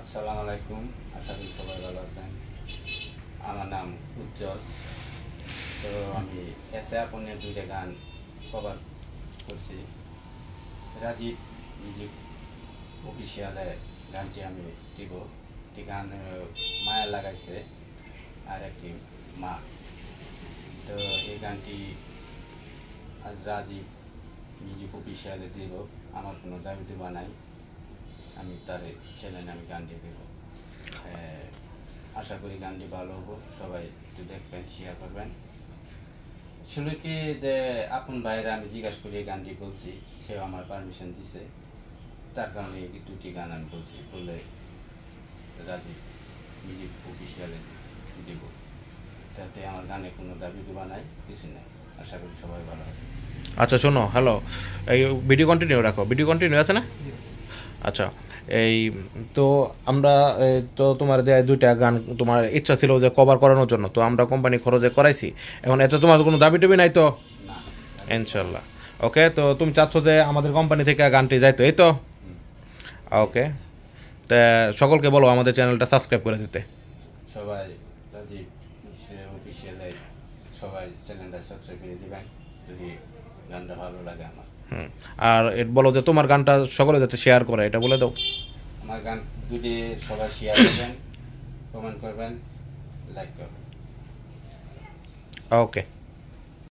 আসসালামু আলাইকুম, আশা করি সবাই ভালো আছেন। আমার নাম উজ্জ্বল। তো আমি এসে আপনের দুইটা গান কভার করছি। রাজীব মিউজিক অফিসিয়ালে গানটি আমি দিব। একটি গান মায়া লাগাইছে আর একটি মা। তো এই গানটি আজ রাজীব মিউজিক অফিসিয়ালে দিব। আমার কোনো দাবি দেওয়া নাই, আমি তার চ্যানেলে আমি গানটি দেব। আশা করি গানটি ভালো হবো, সবাই একটু দেখবেন, শেয়ার করবেন। আসলে কি যে আপন ভাইরা আমি জিজ্ঞাসা করি এই গানটি বলছি, সেও আমার পারমিশন দিছে, তার কারণে এই দুটি গান আমি বলছি। বলে রাজীব মিউজিক অফিসিয়ালে দিব, তাতে আমার গানে কোনো দাবি দেওয়া নাই, কিছু নাই। আশা করি সবাই ভালো আছে। আচ্ছা শোনো, হ্যালো, এই ভিডিও কন্টিনিউ রাখো, ভিডিও কন্টিনিউ আছে না? আচ্ছা, এই তো আমরা তো তোমার যে দুইটা গান তোমার ইচ্ছা ছিল যে কভার করানোর জন্য, তো আমরা কোম্পানি খরচে করাইছি। এখন এতে তোমার কোনো দাবি টবি নাই তো? ইনশাল্লাহ। ওকে, তো তুমি চাচ্ছ যে আমাদের কোম্পানি থেকে গানটি যাইতো, এই তো? ওকে, তা সকলকে বলো আমাদের চ্যানেলটা সাবস্ক্রাইব করে দিতে। সবাই রাজীব অফিসিয়ালে সবাই চ্যানেলটা সাবস্ক্রাইব করে দিবেন যদি গানটা ভালো লাগে আমার। আর বলো যে তোমার গানটা সকলে যাতে শেয়ার করে, এটা বলে দাও। আমার গান যদি সবাই শেয়ার করবেন, কমেন্ট করবেন, লাইক করবেন। ওকে।